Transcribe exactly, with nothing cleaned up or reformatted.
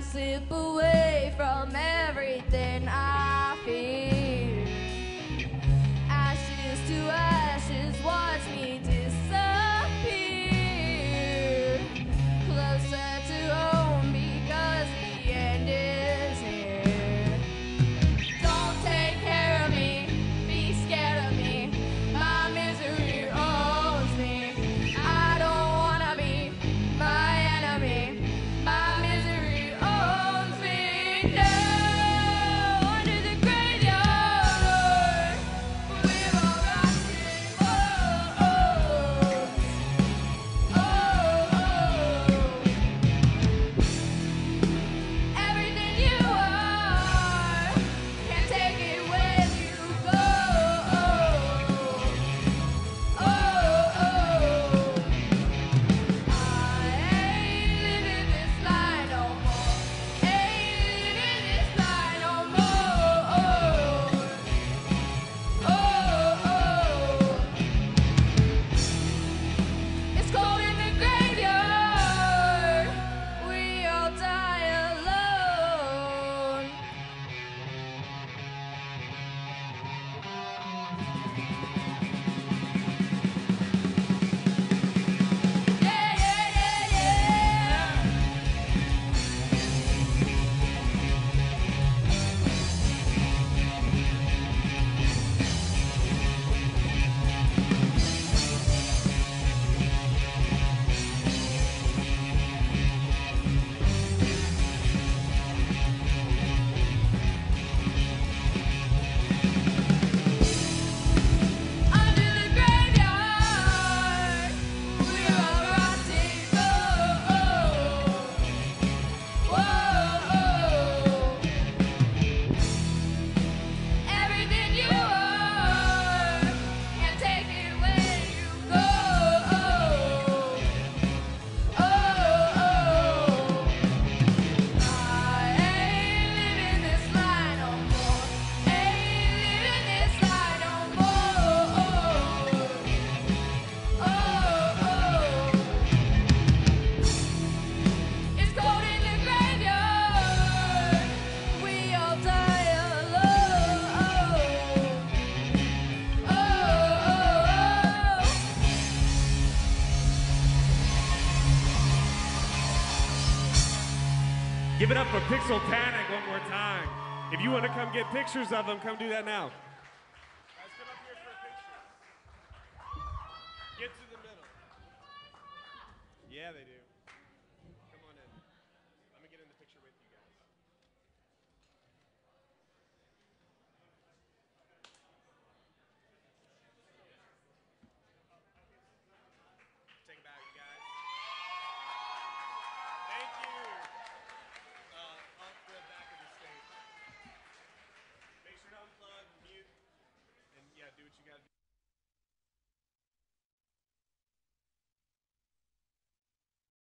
slip away from everything I fear. Ashes to ashes, watch me disappear. Closer to home because the end is here. Don't take care of me, be scared of me. My misery owns me. I don't wanna be my enemy. My misery owns me. No, under the graveyard, we're all rotting. Oh, oh, oh, oh. Everything you are, can't take it when you go. Oh, oh. I ain't living this life no more. Ain't living this life no more. Oh, oh. It's cold in the graveyard. We all die alone. Yeah, yeah, yeah, yeah. Under the graveyard, we're all rotting. Oh, oh, oh. Everything you are, can't take it when you go. Oh, oh. I ain't living this life no more. Ain't living this life no more. Oh, oh. It's cold in the graveyard. We all die alone. Oh, oh. Give it up for Pixel Panic one more time. If you want to come get pictures of them, come do that now. Guys, come up here for a picture. Get to the middle. Yeah, they do.